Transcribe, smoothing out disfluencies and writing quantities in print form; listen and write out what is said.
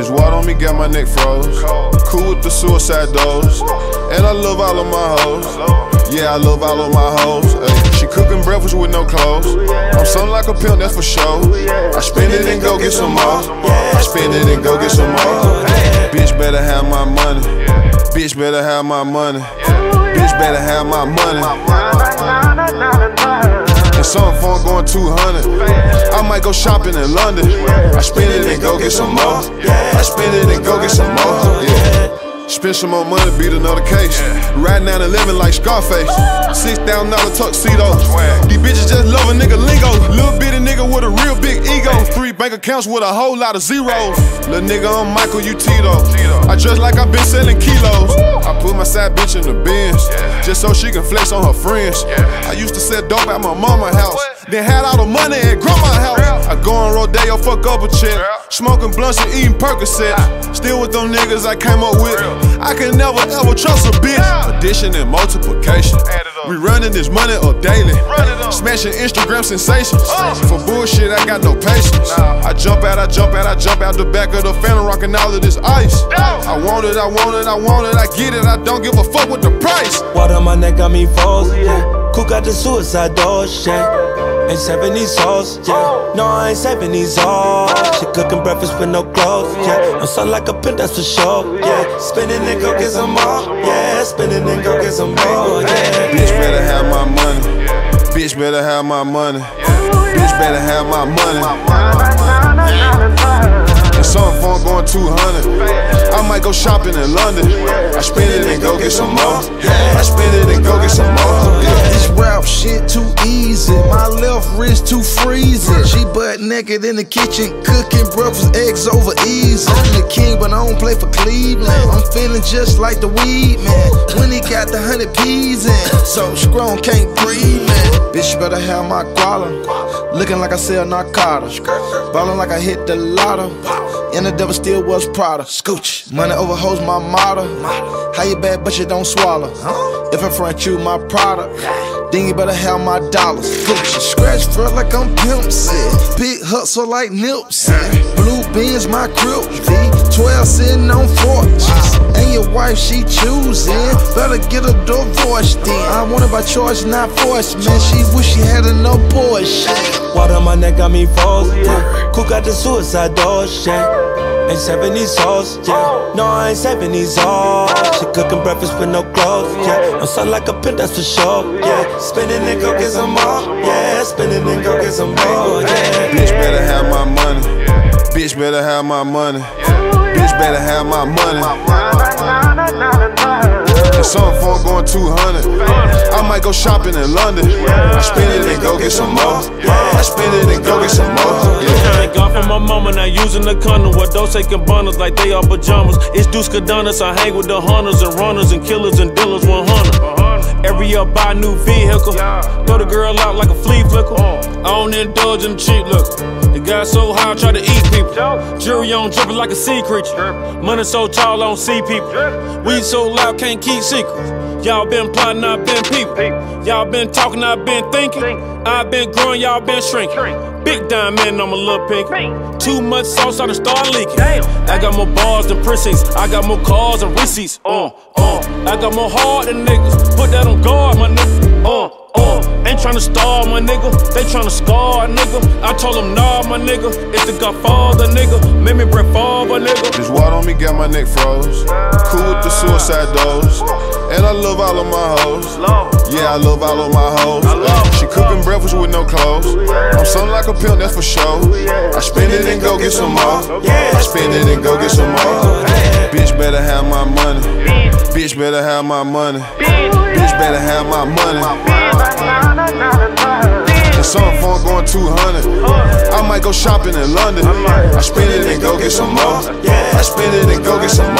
Just water on me, got my neck froze. Cool with the suicide dose. And I love all of my hoes. Yeah, I love all of my hoes. Ay, she cooking breakfast with no clothes. I'm something like a pimp, that's for sure. I spend it and go get some more. I spend it and go get some more. Bitch better have my money. Bitch better have my money. Bitch better have my money. And some phone going 200. I might go shopping in London. I spend it and go get some more. I spend it and go get some more. Yeah. Spend some more money, beat another case. Riding down 11 like Scarface. $6,000 tuxedo. These bitches just love a nigga lingo. Little bitty nigga with a real big ego. 3 bank accounts with a whole lot of zeros. Little nigga, I'm Michael, you Tito. I dress like I've been selling kilos. I put my side bitch in the Benz, just so she can flex on her friends. I used to sell dope at my mama's house, then had all the money at grandma's house. I go on Rodeo, fuck up a check, smoking blunts and eating Percocet. Still with them niggas I came up with. I can never ever trust a bitch. Addition and multiplication. We running this money up daily. Smashing Instagram sensations. For bullshit, I got no patience. I jump out the back of the Phantom, rocking all of this ice. I want it, I want it, I want it, I get it. I don't give a fuck with the price. Water on my neck got me froze, yeah. Cook out the suicide doors, yeah. Ain't 70 sauce, yeah. No, I ain't 70 sauce. She cooking breakfast with no clothes, yeah. I'm something like a pimp, that's for sure, yeah. Spinning and go get some more, yeah. Spinning and go get some more, yeah. Bitch better have my money. Bitch better have my money. Bitch better have my money. And some phone going 200. I might go shopping in London. I spend it and go get some more. I spend it and go get some more. This rap shit too easy. My left wrist too freezing. She butt naked in the kitchen cooking breakfast, eggs over easy. I'm the king, but I don't play for Cleveland. I'm feeling just like the weed man when he got the 100 peas in. So strong, can't breathe, man. Bitch better have my guala. Looking like I sell narcotics. Ballin' like I hit the lotto. And the devil still was Prada. Scooch. Money over hoes my motto. How you bad but you don't swallow? If I front you my product, then you better have my dollars. Scratch felt like I'm Pimp C. Big hustle like Nipsey. Blue Benz my crib. V12 sitting on fortune. And your wife she choosing. Better get a divorce then. I want it by choice, not force, man. She wish she had enough bullshit. Water on my neck got me froze, yeah. Cook out the suicide doors, yeah. Ain't 70 sauce, yeah. No, I ain't 70 sauce. She cooking breakfast with no clothes, yeah. I'm something like a pimp, that's for sure, yeah. Spinning and go get some more, yeah. Spinning and go get some more, yeah. Bitch better have my money. Bitch better have my money. Bitch better have my money. And some phone going 200. I might go shopping in London. I spend it and go get some more. I spend it and go get some more. Thank God for my mama not using the condom. What those taking bundles like they are pajamas. It's Deuce Cadonis. I hang with the hunters and runners and killers and dealers 100. Every year buy a new vehicle. Throw the girl out like a flea flicker. I don't indulge in cheap liquor. The guy so high I try to eat people. Jury on dripping like a sea creature. Money so tall I don't see people. Weed so loud can't keep secrets. Y'all been plotting, I've been people. Y'all been talking, I've been thinking. I've been growing, y'all been shrinking. Big diamond, I'm a little pink. Too much sauce, I done start leaking. I got more bars than precincts. I got more cars and receipts. I got more heart than niggas. Put that on guard, my nigga. Ain't tryna starve, my nigga. They tryna scar, nigga. I told them, nah, my nigga. It's the Godfather, nigga. Made me break forward, nigga. Just water on me, got my neck froze. Cool with the suicide dose. And I love all of my hoes. Yeah, I love all of my hoes. She cooking breakfast with no clothes. I'm something like a pimp, that's for sure. I spend it and go get some more. I spend it and go get some more. Bitch better have my money. Bitch better have my money. Bitch better have my money. And some phone going 200. I might go shopping in London. I spend it and go get some more. I spend it and go get some more.